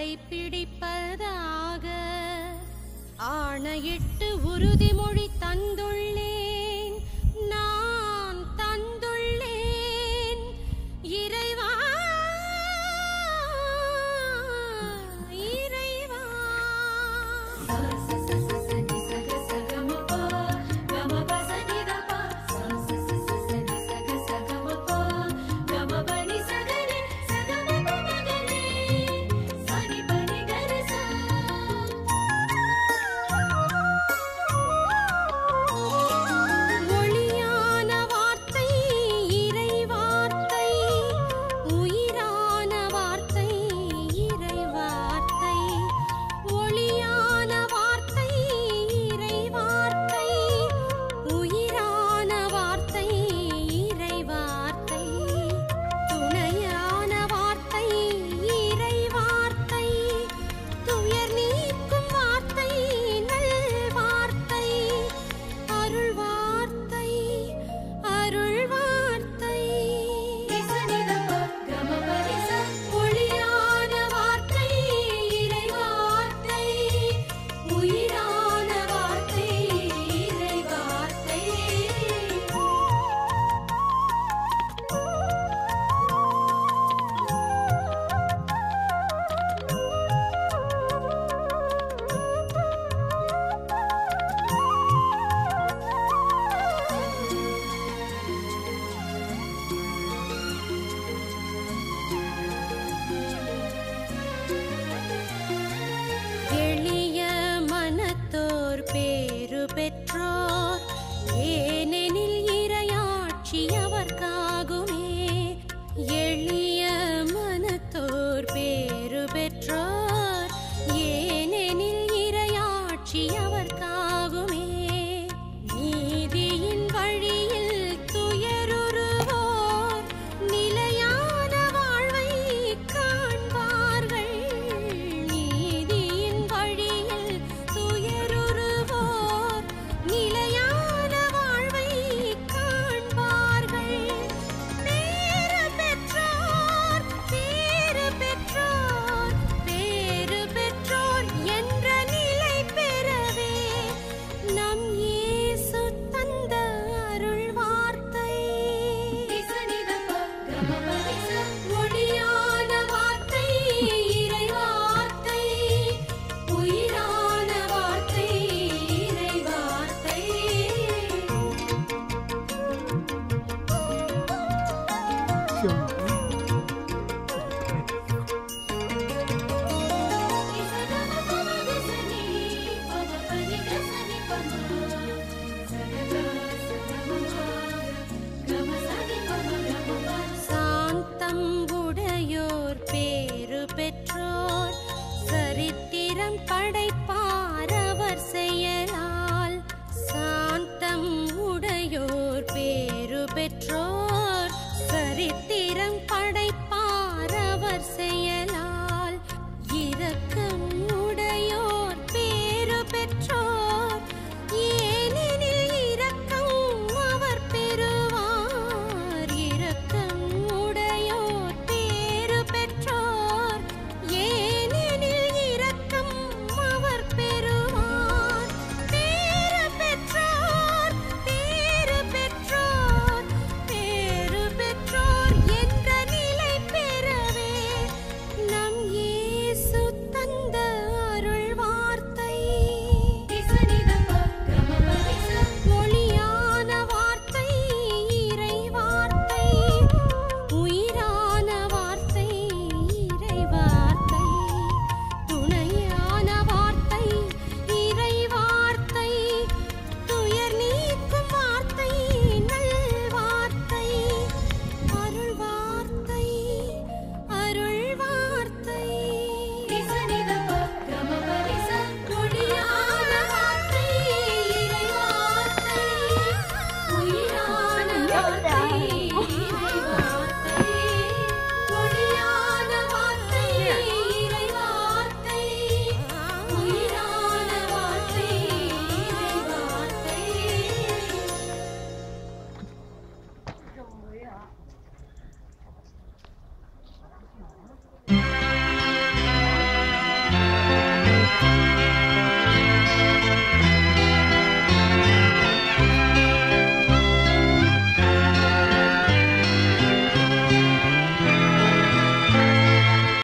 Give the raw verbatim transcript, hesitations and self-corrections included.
கடைப்பிடிப்பதாக ஆணையிட்டு உறுதிமொழி தந்துள்ளேன், நான் தந்துள்ளேன். இறைவா இறைவா பெற்றோர், ஏனெனில் இறையாட்சி அவர்க்காகுமே. எளிய மனத்தோர் பேறு பெற்றோர், ஏனெனில் இறையாட்சி அவர்க்காகுமே. நீதியின் வழியில் துயருறுவோர் நிலையான வாழ்வை காண்பார்கள். நீதியின் வழியில் துயருறுவோர் நிலையான வாழ்வை காண்பார்கள். பேறு பெற்றோர் பேறு பெற்றோர் பேறு பெற்றோர் என்ற நிலை பெறவே நம் இயேசு தந்த அருள் வார்த்தை. ஒளியான வார்த்தை, இறை வார்த்தை, உயிரான வார்த்தை, இறை வார்த்தை. சாந்தம் உடையோர் பேறு பெற்றோர், சரித்திரம் படைப்பார் அவர் செயலால். சாந்தம் உடையோர் பேறு பெற்றோர்,